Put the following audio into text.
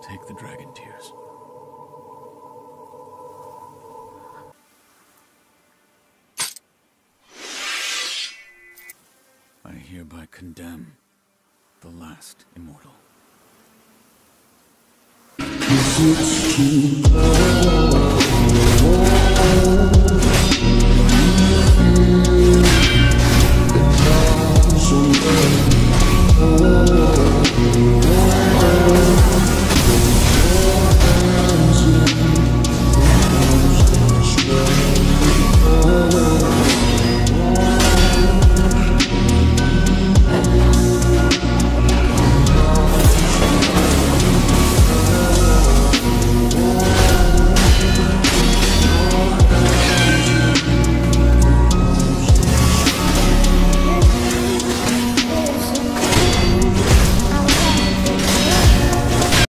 Take the dragon tears. I hereby condemn the last immortal.